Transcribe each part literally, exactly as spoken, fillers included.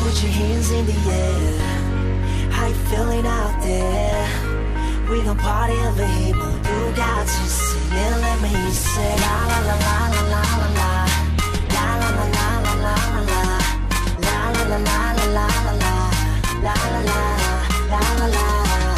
Put your hands in the air. How you feeling out there? We gon' party over here. 모두 같이 sing it. Let me say la la la la la la la la. La la la la la la la la. La la la la la la la la. La la la la la la.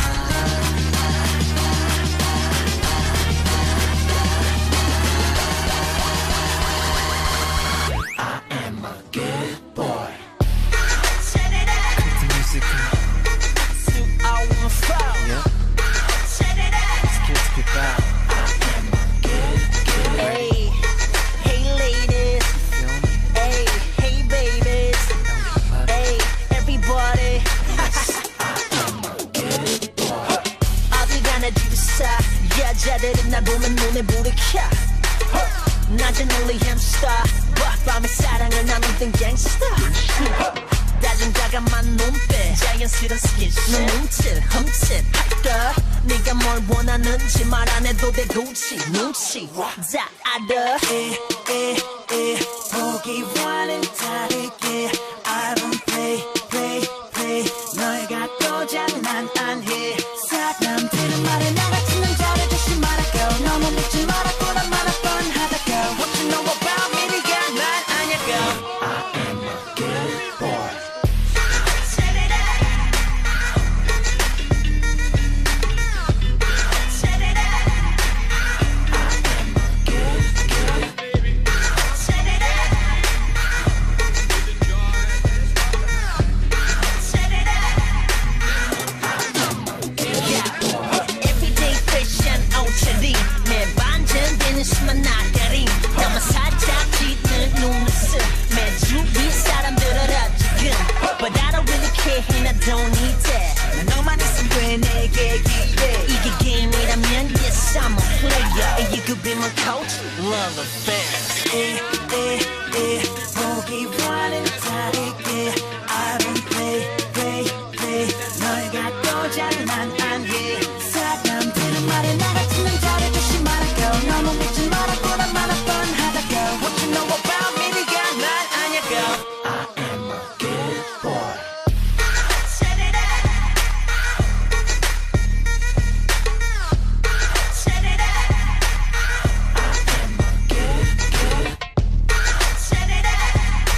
여자들은 날 보면 눈에 불이 켜 낮은 only hamster 밤에 사랑을 나누던 gangsta 다정다감한 눈빛 자연스러운 스킨십 너 눈치 흠칫 할까 네가 뭘 원하는지 말 안 해도 돼 굳이 눈치 다 알아 에에에 보기와는 다르게 I don't play play play 널 갖고 장난 안 해 사람들은 말해 나 같은 남자를 조심하라고 너무 묻지 말라고 난 말할 뻔하다고 What you know about me 네가 난 아냐고 I am a good boy Set it up Set it up I am a good good baby Set it up Set it up 매반전되는 심한 나가림 나만 살짝 짙은 눈웃음 매주 위 사람들을 지금 But I don't really care and I don't need that 난 너만 있으면 돼 내게 기대 이게 게임이라면 yes I'm a player And you could be my coach Love affair 에에에 보기와는 다르게 I don't play play play 널 갖고 장난 안 해 사람들은 말해 나 같은 남자를 조심하라고 너무 묻지 말라고 난 말할 뻔하다고 What you know about me 네가 난 아냐고 I am a good boy Set it up Set it up I am a good good Set it up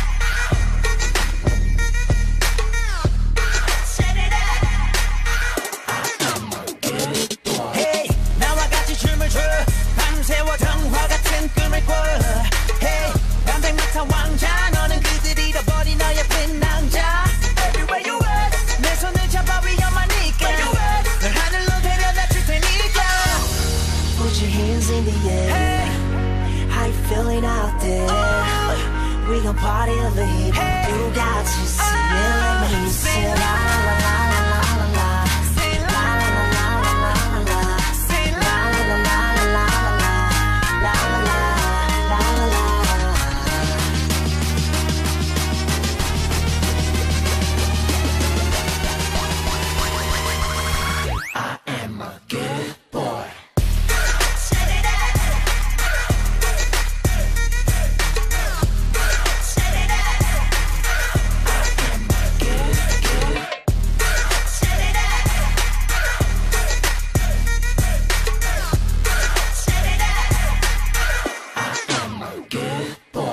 Set it up I am a good boy Hey 나와 같이 춤을 춰 밤새워童話 같은 꿈을 꿔 Hey 담백마타 왕자 너는 그들 잃어버린 너의 예쁜 남자 Everywhere you at 내 손을 잡아 위험하니까 Where you at 널 하늘로 데려다 줄 테니까 Put your hands in the air hey. How you feeling out there oh. We gon' party over here hey. You got to see oh. it Let me say la la la la la la la Say la la la la la la la la Say la la la la la la la La la la la la la I am a good boy Set it up Set it up I am a good good Set it up Set it up I am a good boy